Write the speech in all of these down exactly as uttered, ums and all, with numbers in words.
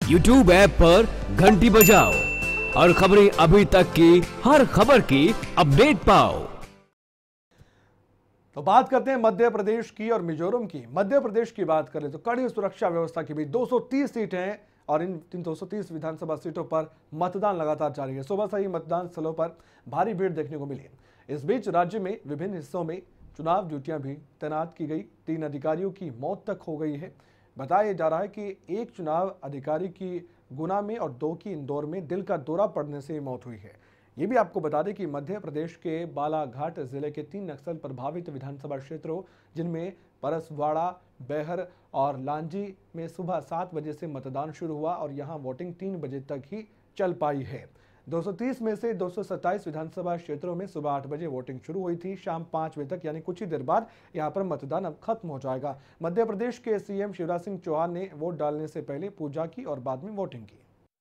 YouTube app पर घंटी बजाओ और खबरें अभी तक की हर खबर की अपडेट पाओ। तो बात करते हैं मध्य प्रदेश की और मिजोरम की। मध्य प्रदेश की बात करें तो कड़ी सुरक्षा व्यवस्था के बीच दो सौ तीस सीटें हैं और इन दो सौ तीस विधानसभा सीटों पर मतदान लगातार जारी है। सुबह से ही मतदान स्थलों पर भारी भीड़ देखने को मिली। इस बीच राज्य में विभिन्न हिस्सों में चुनाव ड्यूटियां भी तैनात की गई। तीन अधिकारियों की मौत तक हो गई है। बताया जा रहा है कि एक चुनाव अधिकारी की गुना में और दो की इंदौर में दिल का दौरा पड़ने से मौत हुई है। ये भी आपको बता दें कि मध्य प्रदेश के बालाघाट जिले के तीन नक्सल प्रभावित विधानसभा क्षेत्रों जिनमें परसवाड़ा, बेहर और लांजी में सुबह सात बजे से मतदान शुरू हुआ और यहां वोटिंग तीन बजे तक ही चल पाई है। दो सौ तीस में से दो सौ सत्ताईस विधानसभा क्षेत्रों में सुबह आठ बजे वोटिंग शुरू हुई थी। शाम पाँच बजे तक यानी कुछ ही देर बाद यहां पर मतदान अब खत्म हो जाएगा। मध्य प्रदेश के सीएम शिवराज सिंह चौहान ने वोट डालने से पहले पूजा की और बाद में वोटिंग की।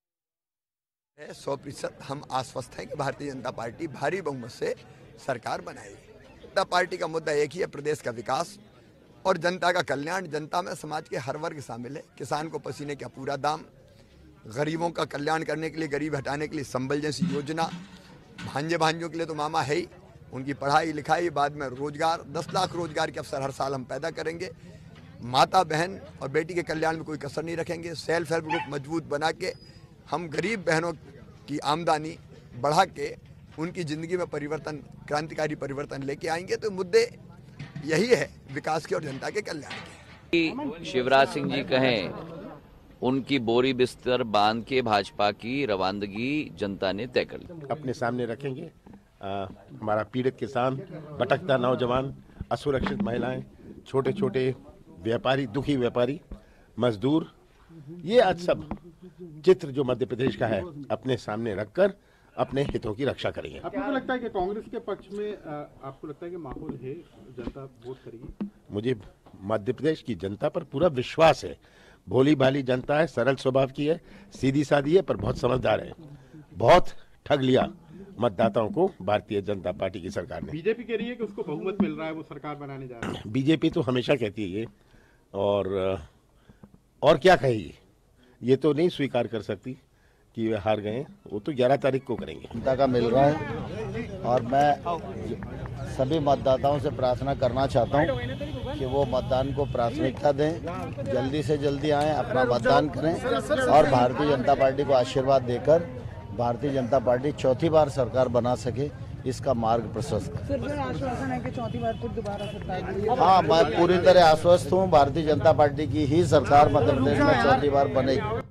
सौ प्रतिशत हम आश्वस्त हैं कि भारतीय जनता पार्टी भारी बहुमत से सरकार बनाएगी। जनता पार्टी का मुद्दा एक ही है, प्रदेश का विकास और जनता का कल्याण। जनता में समाज के हर वर्ग शामिल है। किसान को पसीने का पूरा दाम, गरीबों का कल्याण करने के लिए, गरीब हटाने के लिए संबल जैसी योजना, भांजे भांजों के लिए तो मामा है ही, उनकी पढ़ाई लिखाई, बाद में रोजगार, दस लाख रोजगार के अवसर हर साल हम पैदा करेंगे। माता बहन और बेटी के कल्याण में कोई कसर नहीं रखेंगे। सेल्फ हेल्प ग्रुप मजबूत बना के हम गरीब बहनों की आमदनी बढ़ा के उनकी जिंदगी में परिवर्तन, क्रांतिकारी परिवर्तन लेके आएंगे। तो मुद्दे यही है, विकास के और जनता के कल्याण के। शिवराज सिंह जी कहें, उनकी बोरी बिस्तर बांध के भाजपा की रवानगी जनता ने तय कर ली। अपने सामने रखेंगे आ, हमारा पीड़ित किसान, भटकता नौजवान, असुरक्षित महिलाएं, छोटे छोटे व्यापारी, दुखी व्यापारी, मजदूर, ये आज सब चित्र जो मध्य प्रदेश का है अपने सामने रखकर अपने हितों की रक्षा करेंगे। आपको लगता है कि कांग्रेस के पक्ष में आपको लगता है कि माहौल है, जनता वोट करेगी? मुझे मध्य प्रदेश की जनता पर पूरा विश्वास है। भोली भाली जनता है, सरल स्वभाव की है, सीधी सादी है, पर बहुत समझदार है। बहुत ठग लिया मतदाताओं को भारतीय जनता पार्टी की सरकार ने। बीजेपी कह रही है कि उसको बहुमत मिल रहा है, वो सरकार बनाने जा रही है। बीजेपी तो हमेशा कहती है ये, और और क्या कहेगी, ये तो नहीं स्वीकार कर सकती कि वे हार गए। वो तो ग्यारह तारीख को करेंगे। जनता का मिल रहा है और मैं सभी मतदाताओं से प्रार्थना करना चाहता हूं कि वो मतदान को प्राथमिकता दें, जल्दी से जल्दी आएं, अपना मतदान करें और भारतीय जनता पार्टी को आशीर्वाद देकर भारतीय जनता पार्टी चौथी बार सरकार बना सके, इसका मार्ग प्रशस्त करें। आश्वासन है कि चौथी बार फिर दोबारा सरकार? हाँ, मैं पूरी तरह आश्वस्त हूँ। भारतीय जनता पार्टी की ही सरकार मध्य प्रदेश में चौथी बार बनेगी।